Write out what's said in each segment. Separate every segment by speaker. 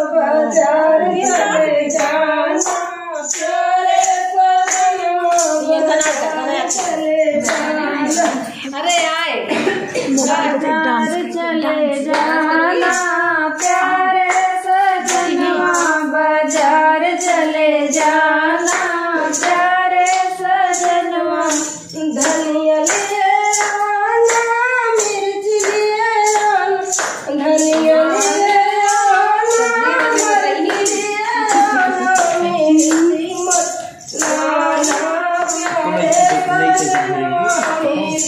Speaker 1: बाजार चले जाना प्यारे सजनवा चले जाना। अरे आए बाजार चले जाना प्यारे सजनवा बाजार चले जाना प्यारे सजनवा। धनिया लिए आना मिर्च लिए आना धनिया लिए आना मिर्च लिए आना मेरी मत लाना प्यारे सजनवा मिर्च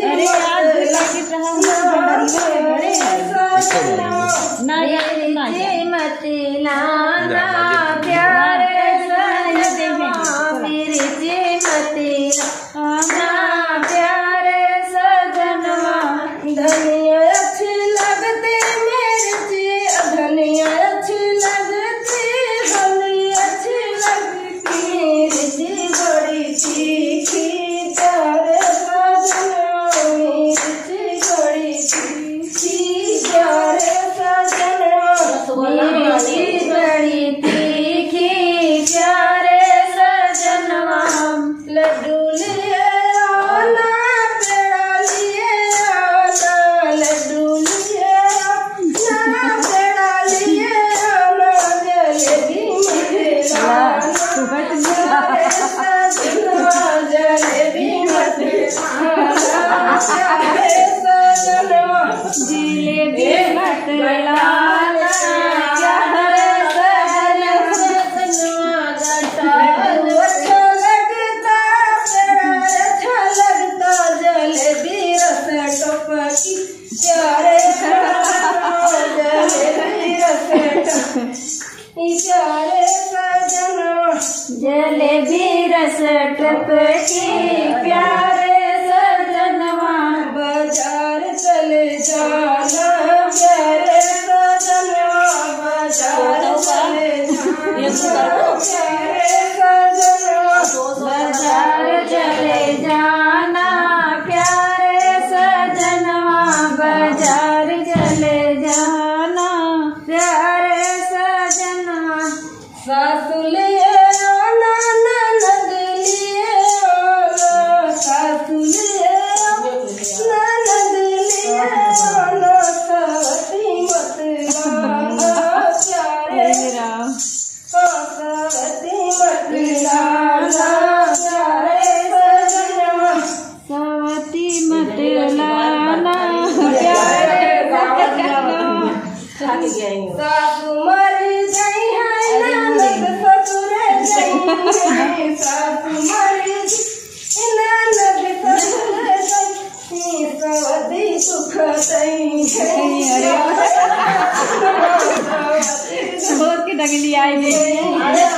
Speaker 1: मत लाना प्यारे सजनवा मिर्च मत लाना प्यारे सजनवा। धनिया अच्छी लगती मिर्च धनिया अच्छी लगती हल्दी अच्छी लगती मिर्च बड़ी तीखी प्यारे सजनवा मिर्च बड़ी तीखी प्यारे सजनवा मिर्च बड़ी तीखी प्यारे सजनवा। लड्डू लिए आना पेड़ा लिए आना लड्डू लिए आना पेड़ा लिए आना जलेबी मत लाना सजनवा जलेबी मत लाना प्यारे सजनवा जलेबी मत लाना प्यारे सजनवा। अच्छा लगता पेड़ा अच्छा लगता जलेबी रस टपकी प्यारे जलेबी रस प्यारे सजनवा जलेबी रस टपकी प्यारे सजनवा। बाजार चले जाना प्यारे सजनवा बाजार चले जाना प्यारे सजनवा बाजार चले जाना प्यारे सजनवा बाजार चले जाना प्यारे सजनवा। सासु लिए आना ननद लिए आना सासु लिए ननद लिए आना सवती मत लाना प्यारे सवती मत लाना प्यारे सजनवा सवती मत लाना प्यारे सजनवा। सासु मर गई है ननद ससुर गई है सासु मर गई ननद ससुर गई सवती सुख सही है बहुत की डगली आई